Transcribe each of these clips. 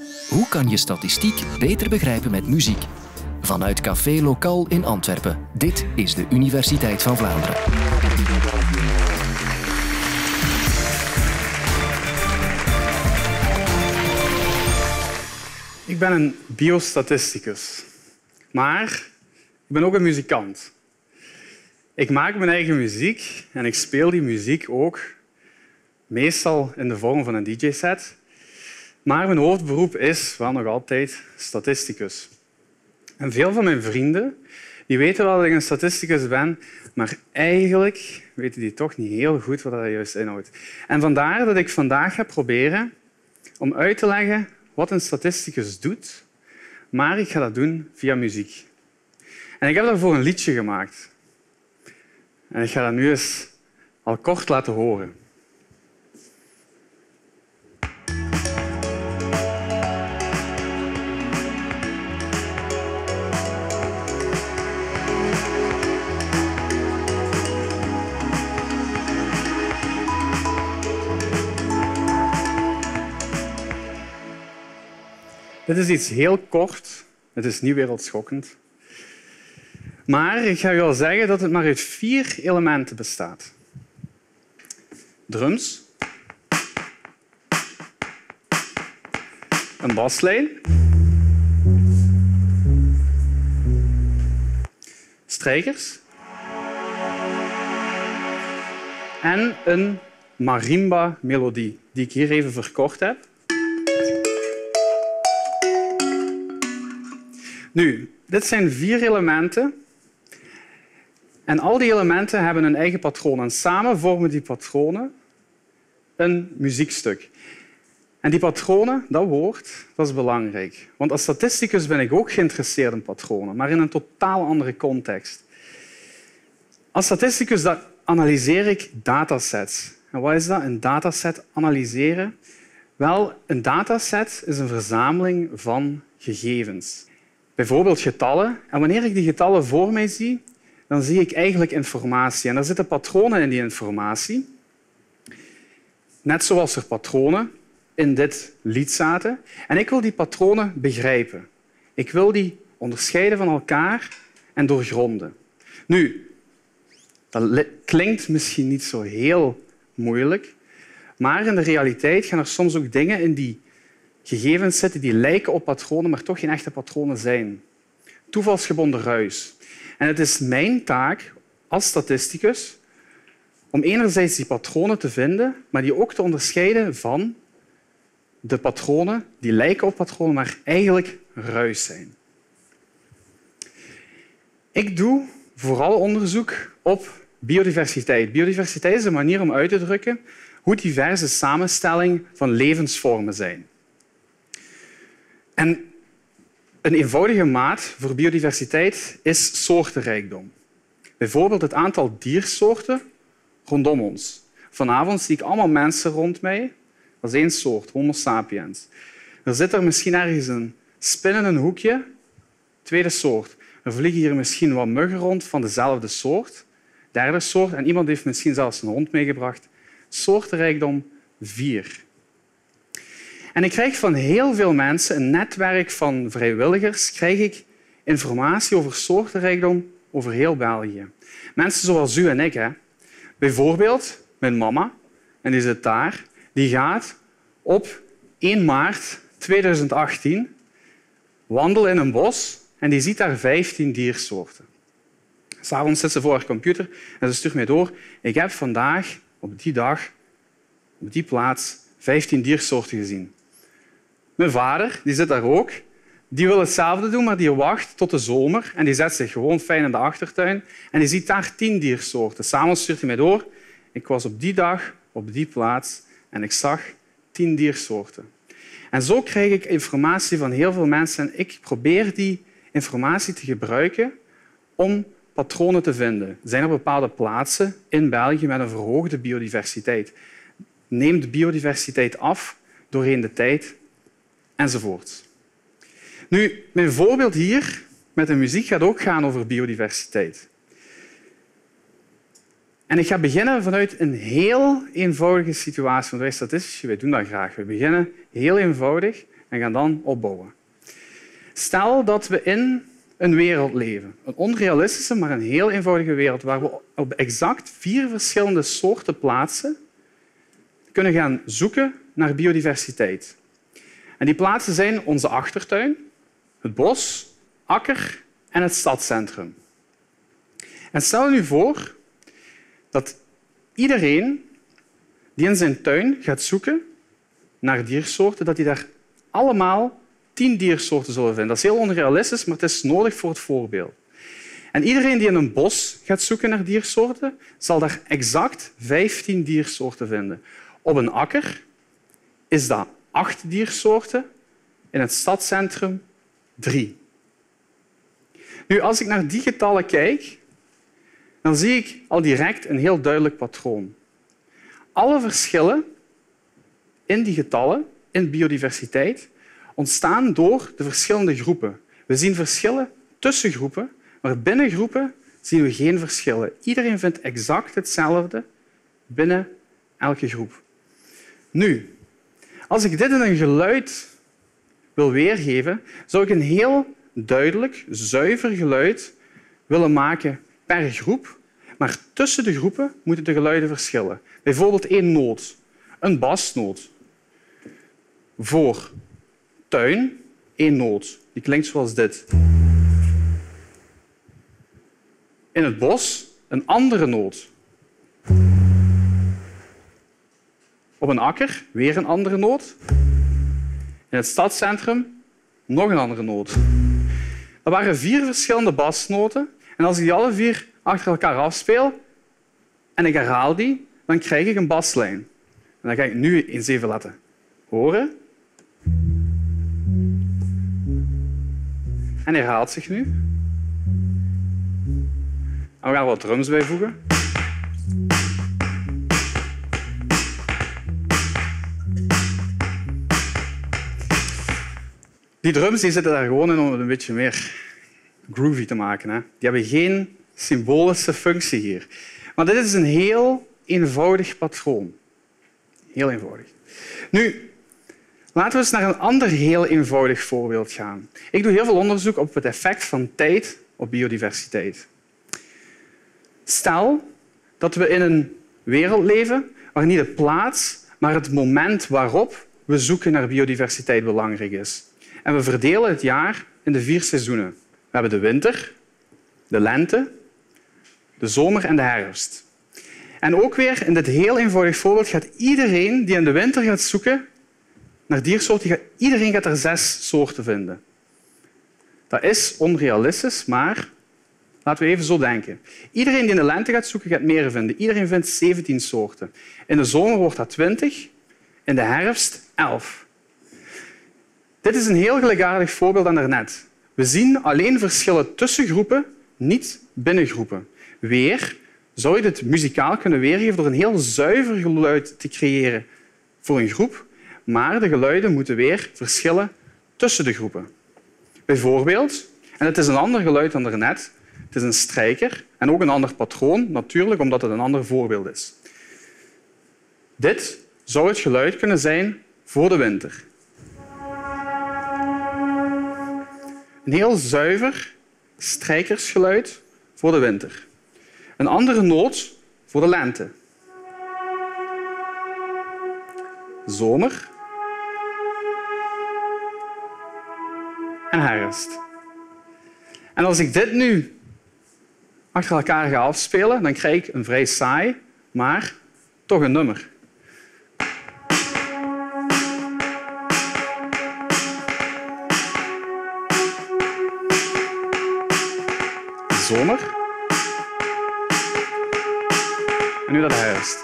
Hoe kan je statistiek beter begrijpen met muziek? Vanuit Café Lokaal in Antwerpen. Dit is de Universiteit van Vlaanderen. Ik ben een biostatisticus, maar ik ben ook een muzikant. Ik maak mijn eigen muziek en ik speel die muziek ook meestal in de vorm van een DJ-set. Maar mijn hoofdberoep is wel nog altijd statisticus. En veel van mijn vrienden die weten wel dat ik een statisticus ben, maar eigenlijk weten die toch niet heel goed wat dat juist inhoudt. En vandaar dat ik vandaag ga proberen om uit te leggen wat een statisticus doet, maar ik ga dat doen via muziek. En ik heb daarvoor een liedje gemaakt. En ik ga dat nu eens al kort laten horen. Dit is iets heel kort. Het is niet wereldschokkend. Maar ik ga u al zeggen dat het maar uit 4 elementen bestaat. Drums. Een baslijn. Strijkers. En een marimba-melodie, die ik hier even verkort heb. Nu, dit zijn 4 elementen. En al die elementen hebben een eigen patroon. En samen vormen die patronen een muziekstuk. En die patronen, dat woord, dat is belangrijk. Want als statisticus ben ik ook geïnteresseerd in patronen, maar in een totaal andere context. Als statisticus analyseer ik datasets. En wat is dat? Een dataset analyseren? Wel, een dataset is een verzameling van gegevens. Bijvoorbeeld getallen. En wanneer ik die getallen voor mij zie, dan zie ik eigenlijk informatie. En er zitten patronen in die informatie. Net zoals er patronen in dit lied zaten. En ik wil die patronen begrijpen. Ik wil die onderscheiden van elkaar en doorgronden. Nu, dat klinkt misschien niet zo heel moeilijk, maar in de realiteit gaan er soms ook dingen in die gegevens zitten die lijken op patronen, maar toch geen echte patronen zijn. Toevalsgebonden ruis. En het is mijn taak als statisticus om enerzijds die patronen te vinden, maar die ook te onderscheiden van de patronen die lijken op patronen, maar eigenlijk ruis zijn. Ik doe vooral onderzoek op biodiversiteit. Biodiversiteit is een manier om uit te drukken hoe divers de samenstelling van levensvormen zijn. En een eenvoudige maat voor biodiversiteit is soortenrijkdom. Bijvoorbeeld het aantal diersoorten rondom ons. Vanavond zie ik allemaal mensen rond mij. Dat is 1 soort, Homo sapiens. Er zit er misschien ergens een spin in een hoekje, 2e soort. Er vliegen hier misschien wat muggen rond van dezelfde soort, 3e soort. En iemand heeft misschien zelfs een hond meegebracht. Soortenrijkdom 4. En ik krijg van heel veel mensen, een netwerk van vrijwilligers, krijg ik informatie over soortenrijkdom over heel België. Mensen zoals u en ik. Hè. Bijvoorbeeld mijn mama, en die zit daar, die gaat op 1 maart 2018 wandelen in een bos en die ziet daar 15 diersoorten. 'S Avonds zit ze voor haar computer en ze stuurt mij door. Ik heb vandaag, op die dag, op die plaats, 15 diersoorten gezien. Mijn vader die zit daar ook. Die wil hetzelfde doen, maar die wacht tot de zomer en die zet zich gewoon fijn in de achtertuin en die ziet daar 10 diersoorten. S'avonds stuurt hij mij door. Ik was op die dag, op die plaats en ik zag 10 diersoorten. En zo krijg ik informatie van heel veel mensen en ik probeer die informatie te gebruiken om patronen te vinden. Zijn er bepaalde plaatsen in België met een verhoogde biodiversiteit? Neemt de biodiversiteit af doorheen de tijd? Enzovoort. Nu, mijn voorbeeld hier met de muziek gaat ook gaan over biodiversiteit. En ik ga beginnen vanuit een heel eenvoudige situatie. Want wij statistici wij doen dat graag. We beginnen heel eenvoudig en gaan dan opbouwen. Stel dat we in een wereld leven. Een onrealistische, maar een heel eenvoudige wereld waar we op exact 4 verschillende soorten plaatsen kunnen gaan zoeken naar biodiversiteit. En die plaatsen zijn onze achtertuin, het bos, akker en het stadscentrum. En stel je nu voor dat iedereen die in zijn tuin gaat zoeken naar diersoorten, dat hij daar allemaal 10 diersoorten zullen vinden. Dat is heel onrealistisch, maar het is nodig voor het voorbeeld. En iedereen die in een bos gaat zoeken naar diersoorten, zal daar exact 15 diersoorten vinden. Op een akker is dat 8 diersoorten, in het stadscentrum 3. Nu, als ik naar die getallen kijk, dan zie ik al direct een heel duidelijk patroon. Alle verschillen in die getallen, in biodiversiteit, ontstaan door de verschillende groepen. We zien verschillen tussen groepen, maar binnen groepen zien we geen verschillen. Iedereen vindt exact hetzelfde binnen elke groep. Nu, als ik dit in een geluid wil weergeven, zou ik een heel duidelijk, zuiver geluid willen maken per groep, maar tussen de groepen moeten de geluiden verschillen. Bijvoorbeeld 1 noot, een basnoot. Voor tuin 1 noot, die klinkt zoals dit. In het bos een andere noot. Op een akker weer een andere noot. In het stadscentrum nog een andere noot. Dat waren 4 verschillende basnoten. En als ik die alle 4 achter elkaar afspeel en ik herhaal die, dan krijg ik een baslijn. En dat ga ik nu eens even laten horen. En herhaalt zich nu. En we gaan er wat drums bijvoegen. Die drums die zitten daar gewoon in om het een beetje meer groovy te maken. Hè. Die hebben geen symbolische functie hier. Maar dit is een heel eenvoudig patroon. Heel eenvoudig. Nu, laten we eens naar een ander heel eenvoudig voorbeeld gaan. Ik doe heel veel onderzoek op het effect van tijd op biodiversiteit. Stel dat we in een wereld leven waar niet de plaats, maar het moment waarop we zoeken naar biodiversiteit belangrijk is. En we verdelen het jaar in de 4 seizoenen. We hebben de winter, de lente, de zomer en de herfst. En ook weer in dit heel eenvoudig voorbeeld gaat iedereen die in de winter gaat zoeken naar diersoorten, iedereen gaat er 6 soorten vinden. Dat is onrealistisch, maar laten we even zo denken. Iedereen die in de lente gaat zoeken, gaat meer vinden. Iedereen vindt 17 soorten. In de zomer wordt dat 20, in de herfst 11. Dit is een heel gelijkaardig voorbeeld aan daarnet. We zien alleen verschillen tussen groepen, niet binnen groepen. Weer zou je dit muzikaal kunnen weergeven door een heel zuiver geluid te creëren voor een groep, maar de geluiden moeten weer verschillen tussen de groepen. Bijvoorbeeld, en het is een ander geluid dan daarnet, het is een strijker en ook een ander patroon, natuurlijk, omdat het een ander voorbeeld is. Dit zou het geluid kunnen zijn voor de winter. Een heel zuiver strijkersgeluid voor de winter. Een andere noot voor de lente. Zomer en herfst. En als ik dit nu achter elkaar ga afspelen, dan krijg ik een vrij saai, maar toch een nummer. Zomer. En nu dat herfst.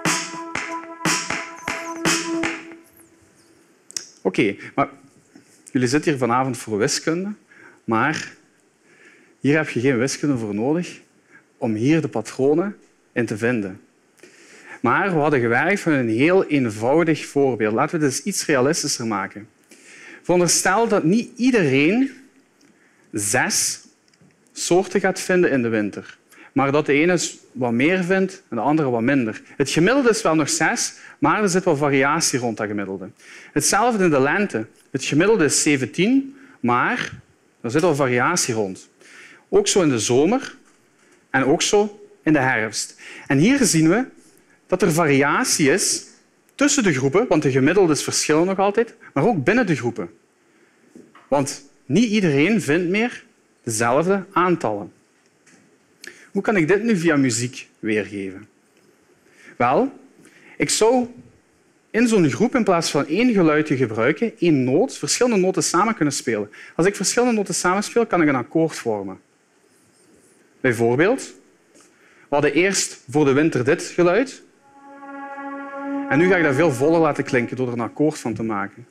Oké, maar jullie zitten hier vanavond voor wiskunde, maar hier heb je geen wiskunde voor nodig om hier de patronen in te vinden. Maar we hadden gewerkt van een heel eenvoudig voorbeeld. Laten we het eens iets realistischer maken. Veronderstel dat niet iedereen 6 soorten gaat vinden in de winter. maar dat de ene wat meer vindt en de andere wat minder. Het gemiddelde is wel nog 6, maar er zit wel variatie rond dat gemiddelde. Hetzelfde in de lente. Het gemiddelde is 17, maar er zit wel variatie rond. Ook zo in de zomer en ook zo in de herfst. En hier zien we dat er variatie is tussen de groepen, want de gemiddeldes verschillen nog altijd, maar ook binnen de groepen. Want niet iedereen vindt meer dezelfde aantallen. Hoe kan ik dit nu via muziek weergeven? Wel, ik zou in zo'n groep in plaats van 1 geluid te gebruiken, 1 noot, verschillende noten samen kunnen spelen. Als ik verschillende noten samenspeel, kan ik een akkoord vormen. Bijvoorbeeld, we hadden eerst voor de winter dit geluid. En nu ga ik dat veel voller laten klinken door er een akkoord van te maken.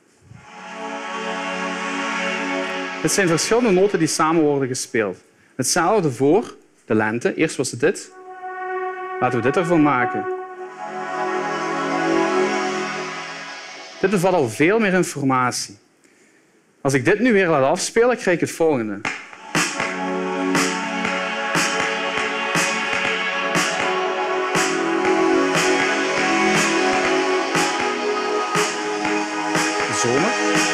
Het zijn verschillende noten die samen worden gespeeld. Hetzelfde voor de lente. Eerst was het dit. Laten we dit ervan maken. Dit bevat al veel meer informatie. Als ik dit nu weer laat afspelen, krijg ik het volgende. Zomer.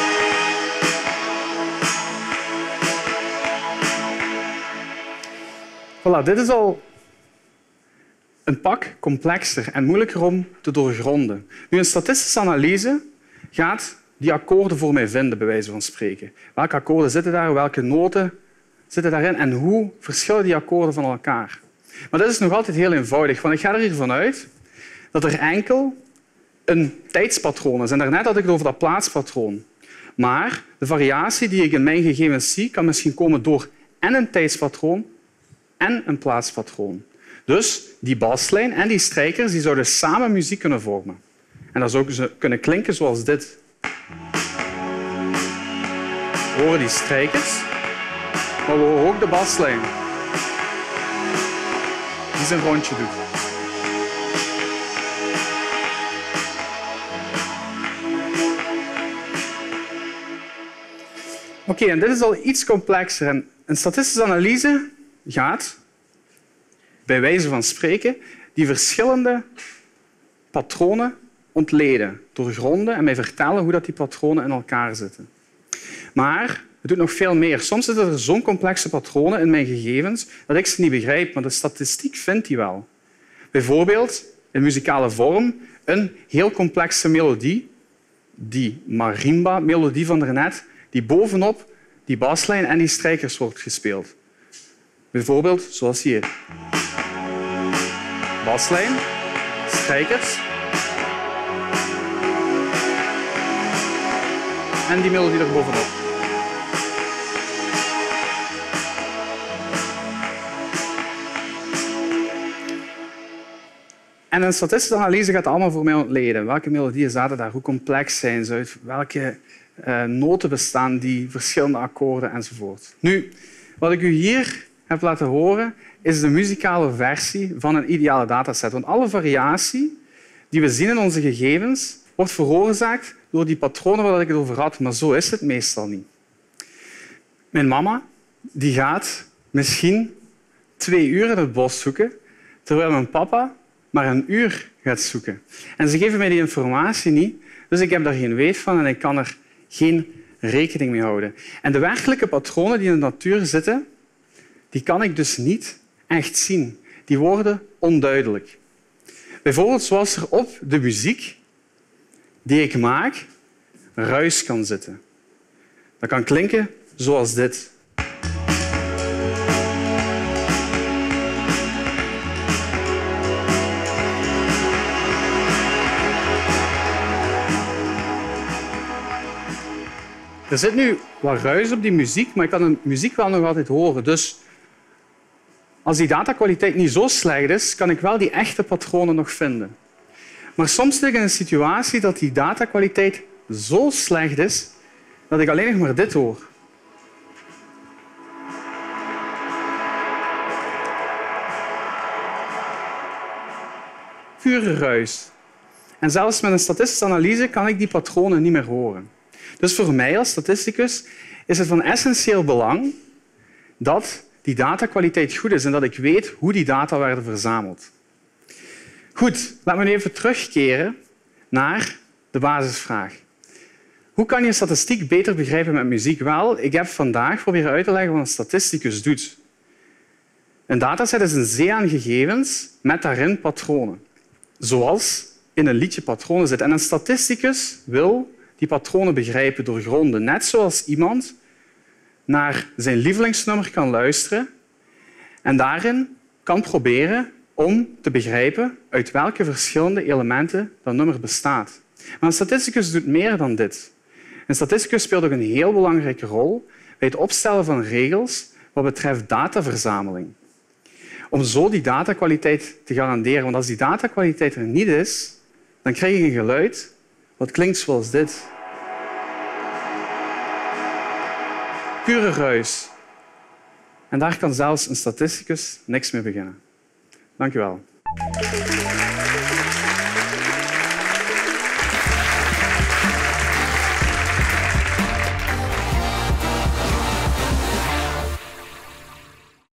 Voilà, dit is al een pak complexer en moeilijker om te doorgronden. Nu, een statistische analyse gaat die akkoorden voor mij vinden, bij wijze van spreken. Welke akkoorden zitten daar, welke noten zitten daarin en hoe verschillen die akkoorden van elkaar. Maar dit is nog altijd heel eenvoudig, want ik ga er hiervan uit dat er enkel een tijdspatroon is. En daarnet had ik het over dat plaatspatroon. Maar de variatie die ik in mijn gegevens zie, kan misschien komen door en een tijdspatroon en een plaatspatroon. Dus die baslijn en die strijkers die zouden samen muziek kunnen vormen. En dat zou kunnen klinken zoals dit. We horen die strijkers, maar we horen ook de baslijn die zijn rondje doet. Oké, en dit is al iets complexer. En een statistische analyse gaat, bij wijze van spreken, die verschillende patronen ontleden, doorgronden en mij vertellen hoe die patronen in elkaar zitten. Maar het doet nog veel meer. Soms zitten er zo'n complexe patronen in mijn gegevens dat ik ze niet begrijp, maar de statistiek vindt die wel. Bijvoorbeeld in muzikale vorm een heel complexe melodie, die marimba-melodie van daarnet, die bovenop die baslijn en die strijkers wordt gespeeld. Bijvoorbeeld zoals hier. Baslijn, strijkers en die melodie er bovenop. En een statistische analyse gaat allemaal voor mij ontleden. Welke melodieën zaten daar? Hoe complex zijn ze? Uit welke noten bestaan die verschillende akkoorden enzovoort. Nu, wat ik u hier heb laten horen, is de muzikale versie van een ideale dataset. Want alle variatie die we zien in onze gegevens wordt veroorzaakt door die patronen waar ik het over had, maar zo is het meestal niet. Mijn mama die gaat misschien 2 uur in het bos zoeken, terwijl mijn papa maar 1 uur gaat zoeken. En ze geven mij die informatie niet, dus ik heb daar geen weet van en ik kan er geen rekening mee houden. En de werkelijke patronen die in de natuur zitten, die kan ik dus niet echt zien. Die worden onduidelijk. Bijvoorbeeld zoals er op de muziek die ik maak ruis kan zitten. Dat kan klinken zoals dit. Er zit nu wat ruis op die muziek, maar ik kan de muziek wel nog altijd horen. Dus als die datakwaliteit niet zo slecht is, kan ik wel die echte patronen nog vinden. Maar soms zit ik in een situatie dat die datakwaliteit zo slecht is dat ik alleen nog maar dit hoor. Pure ruis. En zelfs met een statistische analyse kan ik die patronen niet meer horen. Dus voor mij als statisticus is het van essentieel belang dat die datakwaliteit goed is en dat ik weet hoe die data werden verzameld. Goed, laten we nu even terugkeren naar de basisvraag. Hoe kan je statistiek beter begrijpen met muziek? Wel, ik heb vandaag proberen uit te leggen wat een statisticus doet. Een dataset is een zee aan gegevens met daarin patronen. Zoals in een liedje patronen zitten. En een statisticus wil die patronen begrijpen, doorgronden. Net zoals iemand naar zijn lievelingsnummer kan luisteren en daarin kan proberen om te begrijpen uit welke verschillende elementen dat nummer bestaat. Maar een statisticus doet meer dan dit. Een statisticus speelt ook een heel belangrijke rol bij het opstellen van regels wat betreft dataverzameling. Om zo die datakwaliteit te garanderen. Want als die datakwaliteit er niet is, dan krijg je een geluid wat klinkt zoals dit. Pure ruis. En daar kan zelfs een statisticus niks mee beginnen. Dank u wel.